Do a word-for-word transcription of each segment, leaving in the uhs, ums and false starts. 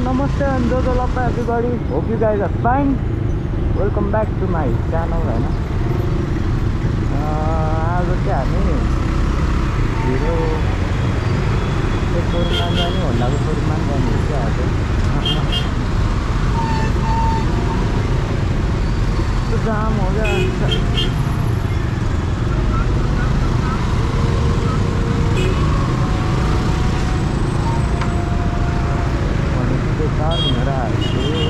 Namaste and Jodolappa everybody. Hope you guys are fine. Welcome back to my channel. Right now. Uh, आज क्या हामी hero शोरूममा जाने होन्डाको शोरूममा जाने हो क्या आज तो जाम हो गया कार में रहा है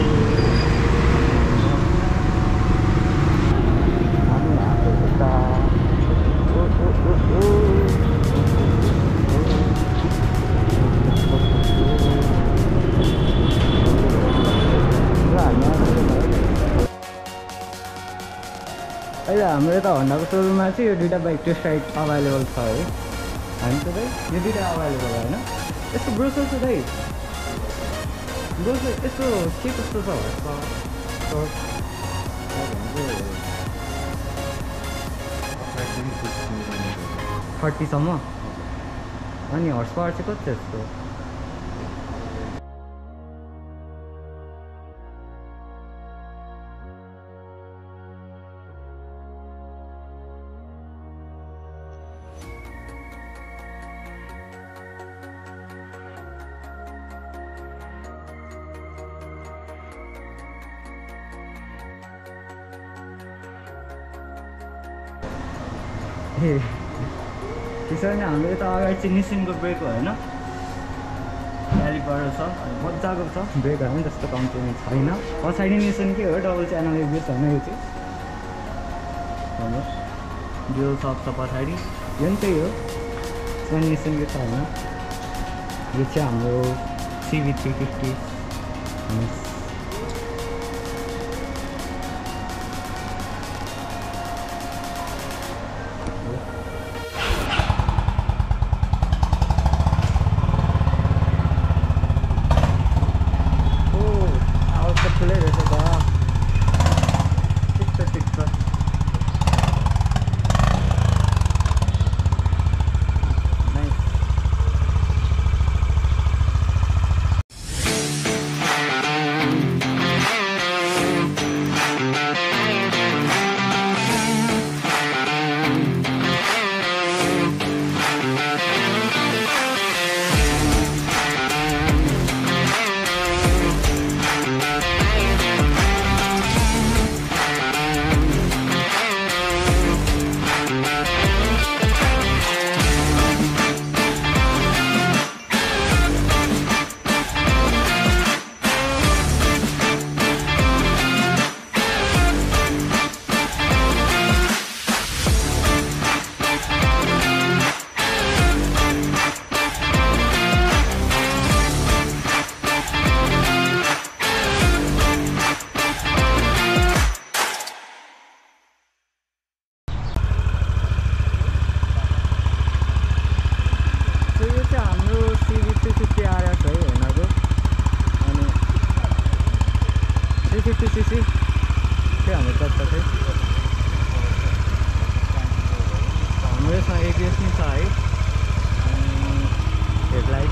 अहिले हाम्रो यता होन्डाको शोरूममा चाहिँ यो दुईटा बाइक टेस्ट राइड अभाइलेबल छ है हामी त भाइ यो दुईटा अभाइलेबल होइन यसको ब्रोसर चाहिँ भाइ ब्रोसर यसो के कस्तो छ थर्टीसम्म अनि हर्स पावर चाहिँ कति छ यसको त्यसो भने हाम्रो यता अगाडि चाहिँ निसिनको ब्रेक होइन क्यालिपर छ मजाको छ ब्रेकहरू पनि त्यस्तो कम्प्लेन छैन पछाडि निसिनकै हो डबल च्यानल बेस होइन यो चाहिँ जो सब छ पछाडि यो पनि त्यही हो सेम निसिनकै छ होइन यो चाहिँ हाम्रो CB three fifty C B three fifty R S है होन्डाको अनि three fifty C C चाहिँ हाम्रो चल्छ चाहिँ हाम्रो यसमा A B S नि छ है अनि हेडलाइट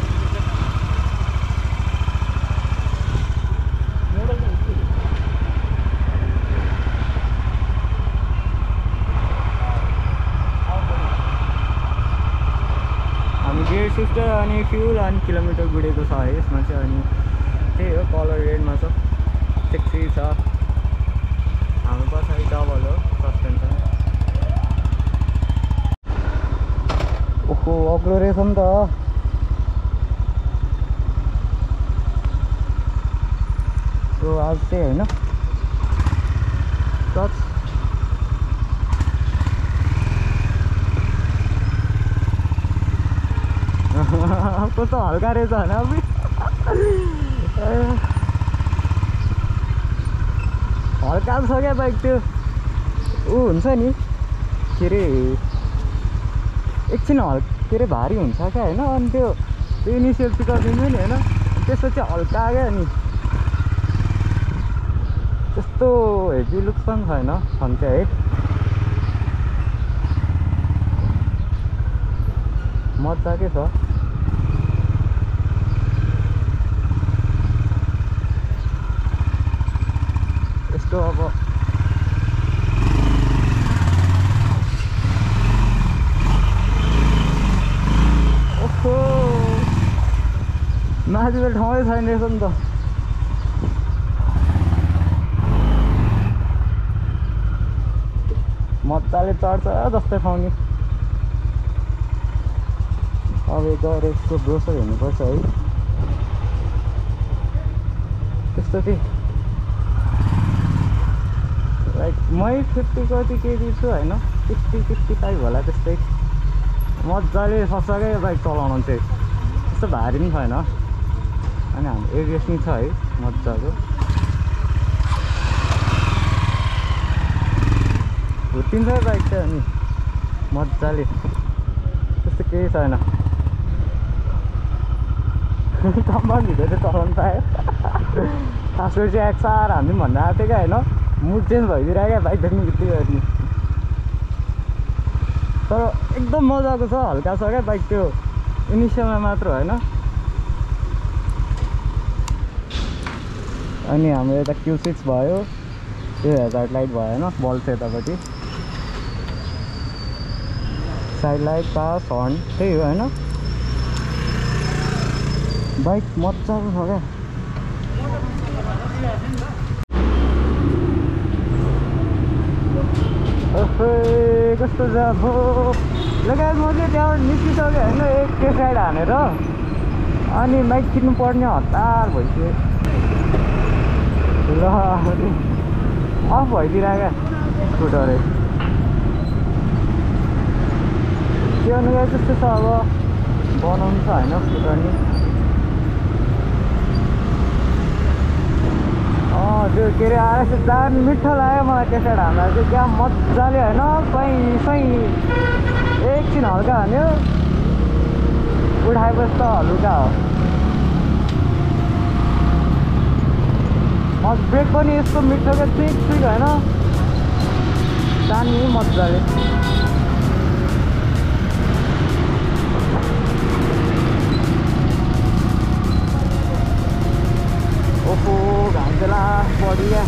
गेयर शिफ्टर अनि फ्युल अनि किलोमिटर गुडेको छ है यसमा चाहिँ अनि त्यही हो कलर रेडमा छ सेक्सी छ हाम्रो पछाडि डबल हो सस्पेन्सन ओहो अग्लो रहेछ नि त सो आज चाहिँ होइन टच कस्तो हल्का रहेछ होइन अब हल्का छ क्या बाइक त्यो ऊ हुन्छ नि के अरे एकछिन हल्का के अरे भारी हुन्छ क्या होइन अनि त्यो त्यो इनिसियल पिकअप दिन्छ नि होइन त्यसपछि हल्का क्या नि त्यस्तो हेभी लुक्स पनि छैन छन् चाहिँ है मजाकै छ बाइकको अब ओहो माथि त ठाउँै छैन रहेछ नि त मजाले चढ्छ जस्तै ठाउँ नि अब गएर यसको ब्रोसर हेर्नुपर्छ है त्यस्तो चाहिँ लाइक मै फिफ्टी कति केजी छु होइन सिक्सटी सिक्सटी फाइभ होला त्यस्तै मजाले ससाकै बाइक चलाउनु चाहिँ त्यस्तो भारी पनि छैन अनि हाम्रो एरियस पनि छ है मजाको भुटिन्छ बाइक चाहिँ अनि मजाले त्यस्तो केही छैन कम्पाउन्ड भित्र चाहिँ चलाउनु पायो खास गरी चाहिँ एक्सार हामी पनि भन्नु आएको थियो क्या होइन मुड चेन्ज भइदिरहेको क्या बाइक देख्नु बित्तिकै अनि तर एकदम मजाको छ हल्का छ क्या बाइक त्यो इनिसियलमा मात्र होइन अनि हाम्रो यता क्यू सिक्स भयो त्यो हेडलाइट लाइट भयो होइन बल्ब छ यतापट्टि साइड लाइट पास हर्न त्यही हो होइन बाइक मजाको छ क्या कस्तो छ अब लगायत म चाहिँ त्यहाँबाट निस्किसकेँ होइन एक टेस्ट राइड हानेर अनि बाइक किन्नु पर्ने हतार भइसक्यो ल अफ भइदिरहेको क्या स्कुटरै त्यो अनुसार त्यस्तो छ अब बनाउनु छ होइन स्कुटर नि अँ त्यो के अरे आरएस जान मिठो लाग्यो मलाई त्यसरी हान्दा चाहिँ क्या मजाले होइन सही सही एकछिन हल्का हान्यो उठाएपछि त हल्का हो मज ब्रेक पनि यस्तो मिठो क्या ट्रिक ट्रिक होइन जाने मजाले ओहो घाम चाहिँ लास बढी क्या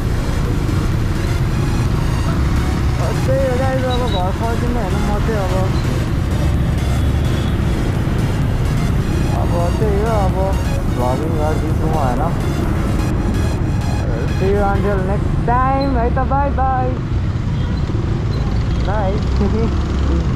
त्यही हो गाइज अब घर फर्किनु हेर्नु म चाहिँ अब अब त्यही हो अब भ्लगिङ गरिदिन्छु म होइन see you until next time है त बाई बाई बाई